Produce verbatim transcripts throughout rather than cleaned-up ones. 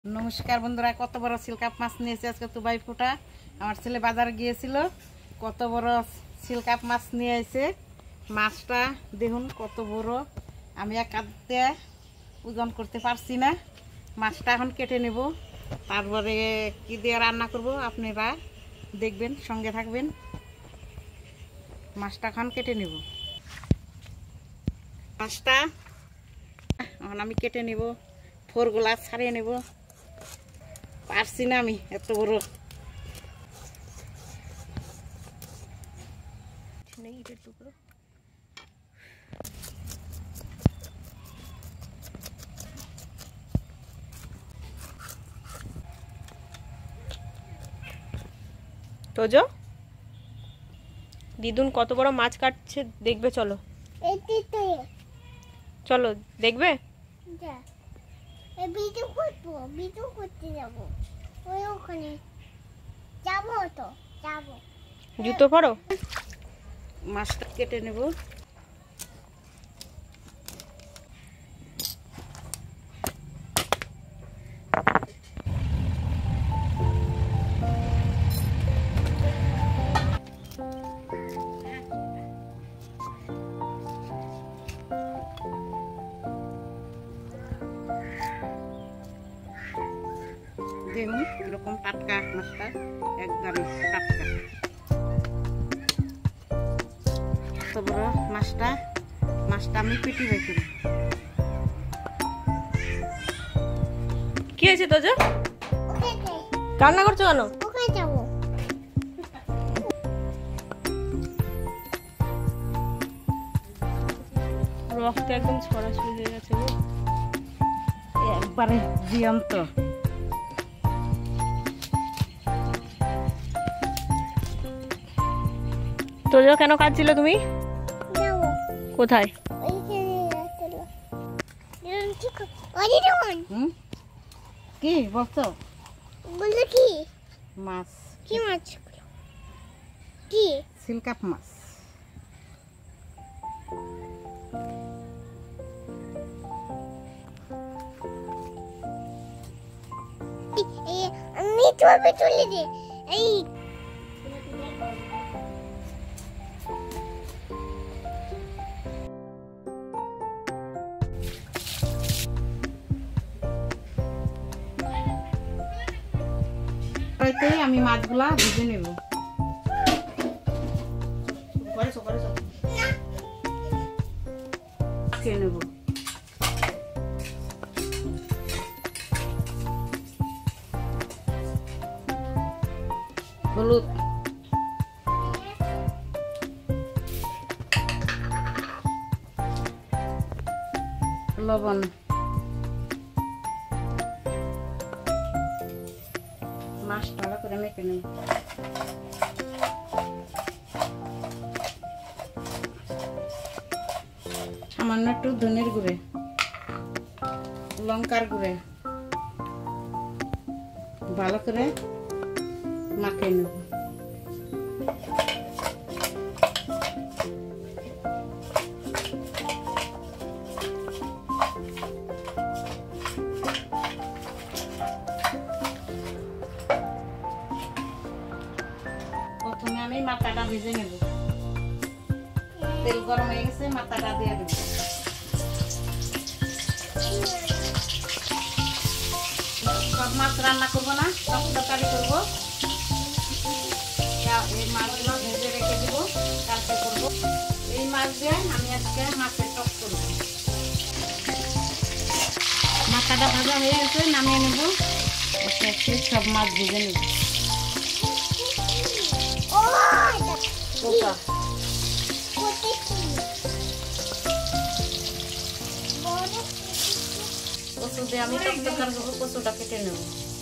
नमस्कार बंधुरा कत बड़ सिलकाप माछ निये आज के तो बाई फुटा आमार छेले बाजार गिয়েছিল कत बड़ सिलकाप माछ निये आइছে माछटा देखुन कत बड़ आमी एक हात দিয়ে ওজন করতে পারছি না মাছটা এখন কেটে নেব তারপরে কি দিয়ে রান্না করব আপনারা দেখবেন সঙ্গে থাকবেন মাছটা এখন কেটে নেব মাছটা এখন আমি কেটে নেব ফোরগুলা ছাড়িয়ে নেব পারছি না আমি এত বড় নেই এটা টুকরো তোজো দিদুন কত বড় মাছ কাটছে দেখবে চলো চলো দেখবে ভিডিও করবো ভিডিও করতে যাবো ওই ওখানে যাবো তো যাবো জুতো পরো মাছটা কেটে নেব দেখুন এরকম টাটকা মাছটা একদম টাটকা কত বড় মাছটা মাছটা আমি পেটি রাখি কি হয়েছে তোজো ওখানে রান্না করছো কেন ওখানে যাবো রক্ত একদম ছড়াছড়ি হয়ে গেছে গো একবারে জিয়ন্ত তোজো কেন কাঁদছিলে তুমি যাবো কোথায় ওইখানে চলো দিন ঠিক ওই দিন হুম কি বলছো বললো কি মাছ কি মাছ কি সিলকাপ মাছ এই আমি তোবে চলে দে এই কড়াইতে আমি মাছগুলা ভেজে নেব খেয়ে নেব হলুদ লবণ মাছ ভালো করে মেখে নেব সামান্য একটু ধনের গুঁড়ে লঙ্কার গুঁড়ে ভালো করে মাখিয়ে নেব প্রথমে আমি মাথাটা ভেজে নেব তেল গরম হয়ে গেছে মাথাটা দিয়ে দেব সব মাছ রান্না করবো না সব তরকারি করবো এই মাছগুলো ভেজে রেখে দেবো কালকে করবো এই মাছ দিয়ে আমি আজকে মাছের টক করবো মাথাটা ভাজা হয়ে গেছে নামিয়ে নেব একে একে সব মাছ ভেজে নেব ও পোকা কোথায় কি বড় কচু দিয়ে আমি টক তরকারি করবো কচুটা কেটে নেব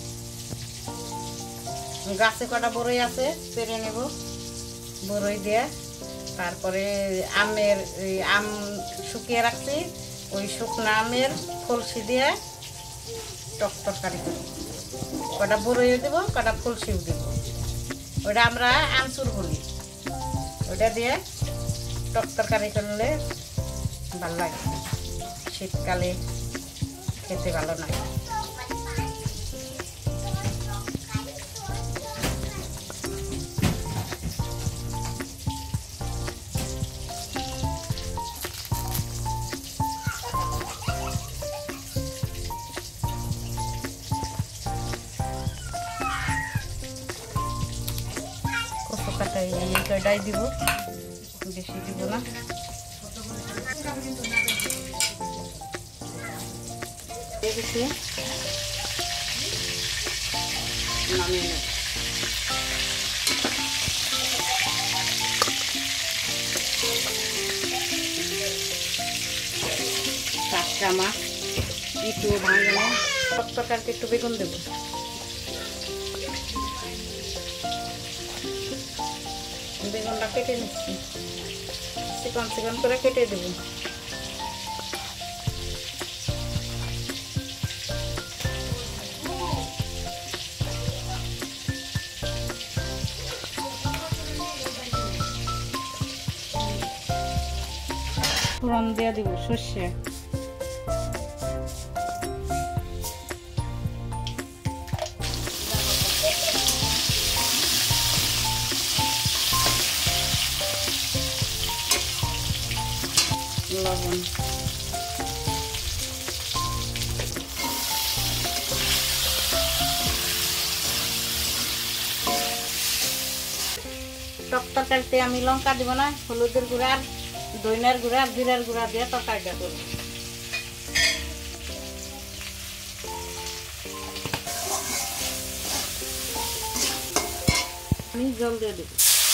গাছে কটা বড়ই আছে পেরে নেব বড়ই দিয়ে তারপরে আমের আম শুকিয়ে রাখছি ওই শুকনো আমের ফলসি দিয়ে টক তরকারি করব কটা বড়ইও দেবো কটা ফলসিও দেবো ওটা আমরা আমচুর বলি ওটা দিয়ে টক তরকারি করলে ভালো লাগে শীতকালে খেতে ভালো লাগে তরকাটা এই কয়টাই দিব, বেশি দিব না। দেখেছি নামিয়ে নেব। টাটকা মাছ একটু ভাঙে না, তরকারিতে একটু বেগুন দেবো। বেগুনটা কেটে নিচ্ছি, চিকন চিকন করে কেটে দেবো। ফোড়ন দিয়ে দিব সর্ষে, লবণ, টক তরকারিতে আমি লঙ্কা দিব না, হলুদের গুঁড়া, ধনিয়ার গুঁড়া, জিরার গুঁড়া দিয়ে তরকারিটা করব। আমি জল দিয়ে দেব।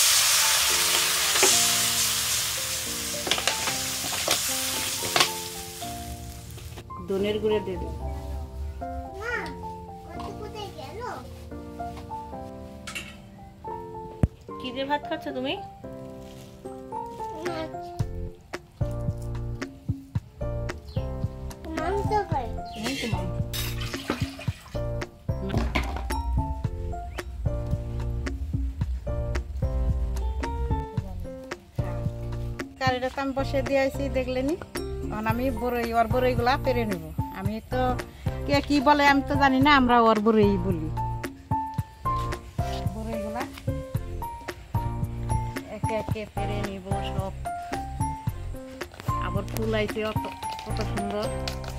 ধনিয়ার গুঁড়া দিয়ে দেব। কি দিয়ে ভাত খাচ্ছ তুমি? কারিটা তো আমি বসে দিয়েছি দেখলেনি, তখন আমি বড়ই ওর বড়ইগুলা পেরে নেব। আমি তো কে কি বলে আমি তো জানি না, আমরা ওর বড়ই বলি। বড়ইগুলা একে একে পেরে নিব সব। আবার ফুল আইছে কত সুন্দর।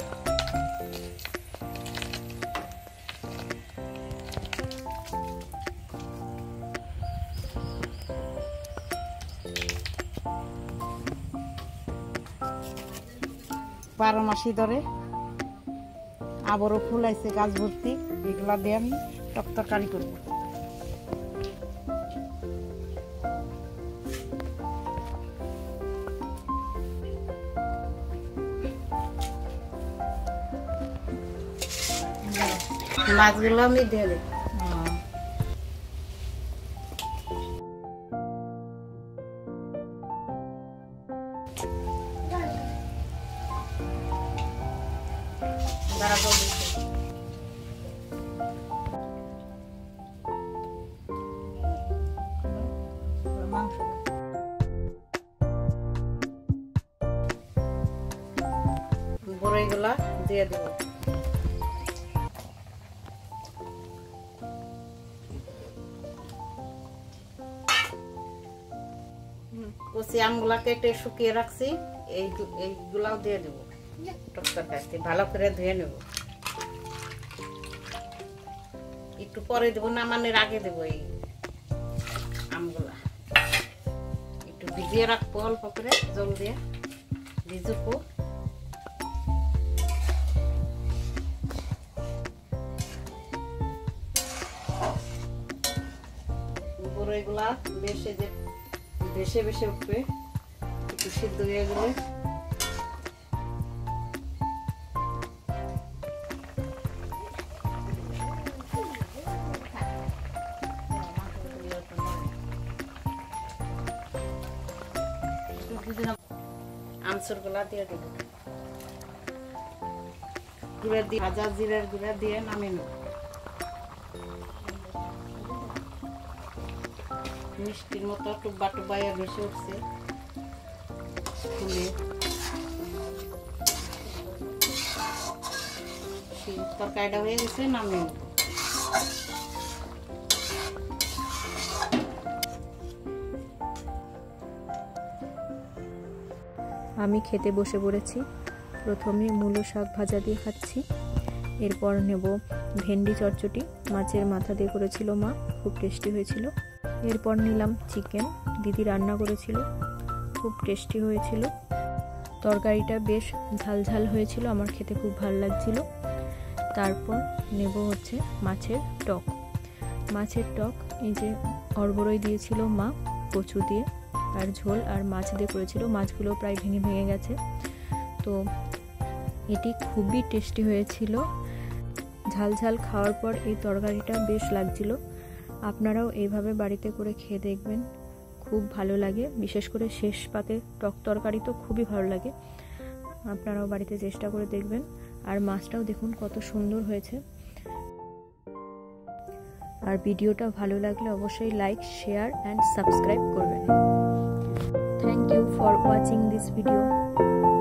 বারো মাসি ধরে আবারও ফুল আইছে গাছ ভর্তি, এগুলা দিয়ে আমি টক তরকারি করব। মাছগুলো আমি দিয়ে দেব। বড়ইগুলা দিয়ে দেব। কচি আমগুলা কেটে শুকিয়ে রাখছি, এই এইগুলাও দিয়ে দেবো তরকারিতে। ভালো করে ধুয়ে নেব, একটু পরে দেবো, নামানোর আগে দেবো। এই আমগুলা একটু ভিজিয়ে রাখবো, অল্প করে জল দিয়ে ভিজুকো। বড়ইগুলা বেশে যে ভেসে ভেসে উঠবে, একটু সিদ্ধ হয়ে গেলে আমচুর গুলা দিয়ে দেব। গুঁড়া দিয়ে ভাজা জিরার গুঁড়া দিয়ে নামিয়ে নেব। মিষ্টির মতো টুব্বা টুব্বাইয়া ভেসে উঠছে ফুলে। তরকারিটা হয়ে গেছে, নামিয়ে নেব। আমি খেতে বসে পড়েছি। প্রথমে মূলো শাক ভাজা দিয়ে খাচ্ছি, এরপর নেব ভেন্ডি চচ্চড়ি, মাছের মাথা দিয়ে করেছিল মা, খুব টেস্টি হয়েছিল। এরপর নিলাম চিকেন, দিদি রান্না করেছিল, খুব টেস্টি হয়েছিল। তরকারিটা বেশ ঝাল ঝাল হয়েছিল, আমার খেতে খুব ভালো লাগছিল। তারপর নেব হচ্ছে মাছের টক। মাছের টক এই যে অরবড়ই দিয়েছিল মা কচু দিয়ে, আর ঝোল আর মাছ দিয়ে করেছিল, মাছগুলো প্রায় ভেঙে ভেঙে গেছে। তো এটি খুবই টেস্টি হয়েছিল। ঝাল ঝাল খাওয়ার পর এই তরকারিটা বেশ লাগছিল। আপনারাও এইভাবে বাড়িতে করে খেয়ে দেখবেন, খুব ভালো লাগে। বিশেষ করে শেষ পাতে টক তরকারি তো খুবই ভালো লাগে, আপনারাও বাড়িতে চেষ্টা করে দেখবেন। আর মাছটাও দেখুন কত সুন্দর হয়েছে। আর ভিডিওটা ভালো লাগলে অবশ্যই লাইক, শেয়ার অ্যান্ড সাবস্ক্রাইব করবেন। Thank you for watching this video.